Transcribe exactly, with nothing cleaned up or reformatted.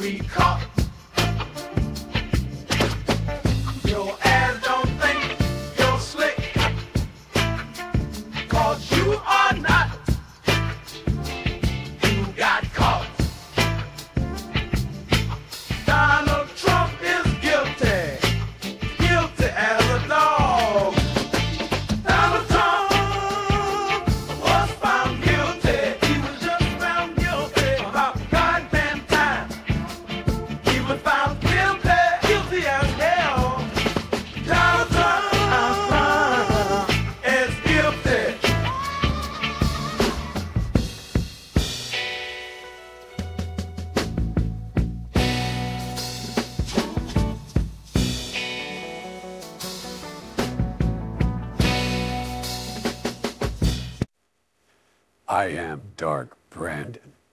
we caught. Your ass don't think you're slick, 'cause you are not. You got caught. Donald Trump is guilty, guilty as a dog. Donald Trump was found guilty. He was just found guilty about goddamn time. He was found guilty, guilty as hell. Donald Trump is guilty. I am Dark Brandon.